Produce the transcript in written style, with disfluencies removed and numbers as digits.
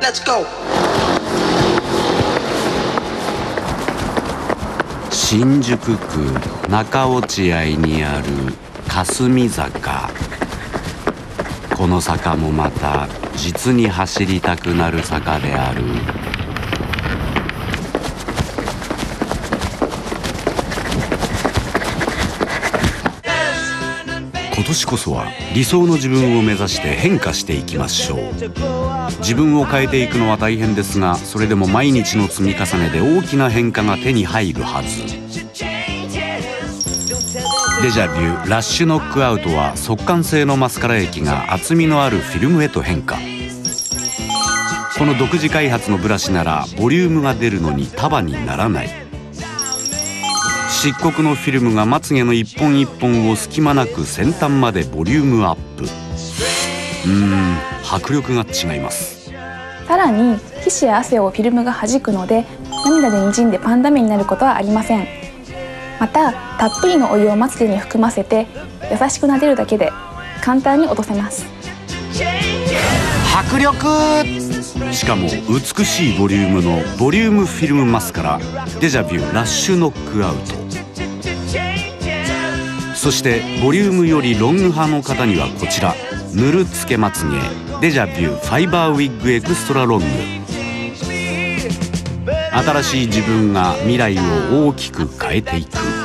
Let's go! 新宿区中落合にある霞坂。この坂もまた実に走りたくなる坂である。今年こそは理想の自分を目指して変化していきましょう。自分を変えていくのは大変ですが、それでも毎日の積み重ねで大きな変化が手に入るはず。デジャビューラッシュノックアウトは速乾性のマスカラ液が厚みのあるフィルムへと変化。この独自開発のブラシならボリュームが出るのに束にならない。漆黒のフィルムがまつげの一本一本を隙間なく先端までボリュームアップ。迫力が違います。 さらに皮脂や汗をフィルムが弾くので、涙で滲んでパンダ目になることはありません。またたっぷりのお湯をまつげに含ませて優しく撫でるだけで簡単に落とせます。 迫力。しかも美しいボリュームのボリュームフィルムマスカラデジャビューラッシュノックアウト。そしてボリュームよりロング派の方にはこちら塗るつけまつげデジャビューファイバーウィッグエクストラロング。新しい自分が未来を大きく変えていく。